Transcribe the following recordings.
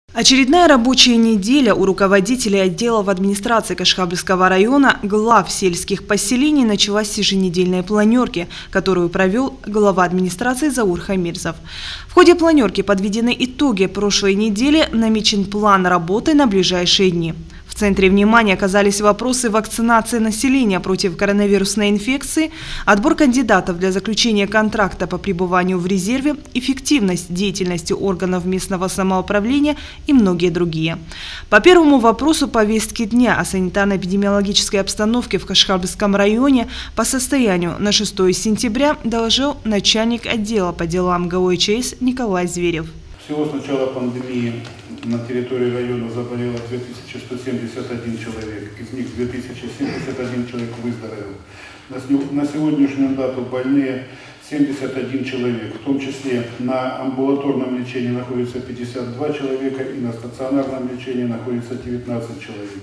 Очередная рабочая неделя у руководителей отделов администрации Кашхабльского района, глав сельских поселений началась с еженедельной планерки, которую провел глава администрации Заур Хамирзов. В ходе планерки подведены итоги прошлой недели, намечен план работы на ближайшие дни. В центре внимания оказались вопросы вакцинации населения против коронавирусной инфекции, отбор кандидатов для заключения контракта по пребыванию в резерве, эффективность деятельности органов местного самоуправления и многие другие. По первому вопросу повестки дня о санитарно-эпидемиологической обстановке в Кашхабльском районе по состоянию на 6 сентября доложил начальник отдела по делам ГОЧС Николай Зверев. Всего с начала пандемии на территории района заболело 2171 человек, из них 2071 человек выздоровел. На сегодняшнюю дату больные 71 человек, в том числе на амбулаторном лечении находится 52 человека и на стационарном лечении находится 19 человек.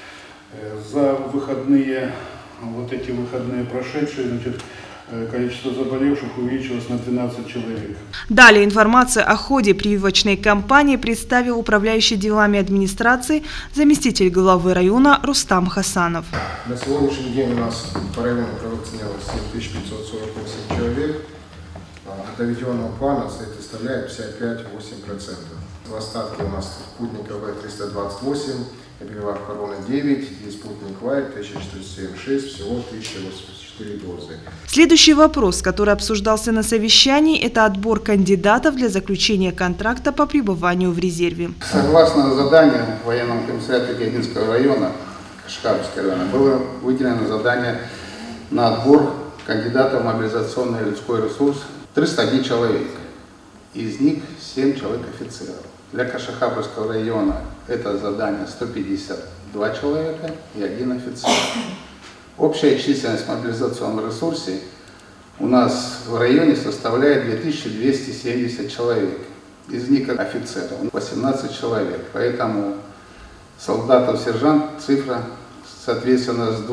За выходные, эти выходные прошедшие, количество заболевших увеличилось на 12 человек. Далее информация о ходе прививочной кампании представил управляющий делами администрации заместитель главы района Рустам Хасанов. На сегодняшний день у нас по району провакцинировалось 7548 человек. От доведенного плана это составляет 55,8%. В остатке у нас спутника В-328, прививок короны 9, и спутник Лайт 1476, всего 1084 дозы. Следующий вопрос, который обсуждался на совещании, это отбор кандидатов для заключения контракта по пребыванию в резерве. Согласно заданию военного комиссариата Георгиевского района, Кашхабльского района, было выделено задание на отбор кандидатов в мобилизационный людской ресурс 301 человек. Из них 7 человек офицеров. Для Кашхабльского района это задание 152 человека и 1 офицер. Общая численность в мобилизационном ресурсе у нас в районе составляет 2270 человек. Из них офицеров 18 человек. Поэтому солдатов, сержант, цифра, соответственно, с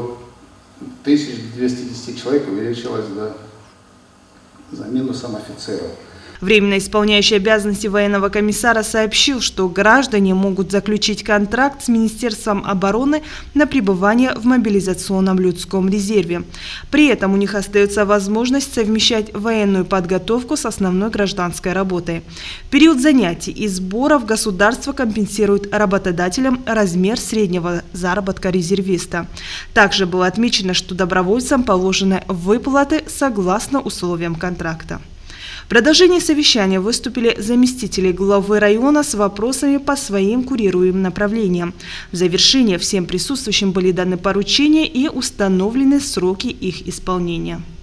2210 человек увеличилась за минусом офицеров. Временно исполняющий обязанности военного комиссара сообщил, что граждане могут заключить контракт с Министерством обороны на пребывание в мобилизационном людском резерве. При этом у них остается возможность совмещать военную подготовку с основной гражданской работой. В период занятий и сборов государство компенсирует работодателям размер среднего заработка резервиста. Также было отмечено, что добровольцам положены выплаты согласно условиям контракта. В продолжении совещания выступили заместители главы района с вопросами по своим курируемым направлениям. В завершение всем присутствующим были даны поручения и установлены сроки их исполнения.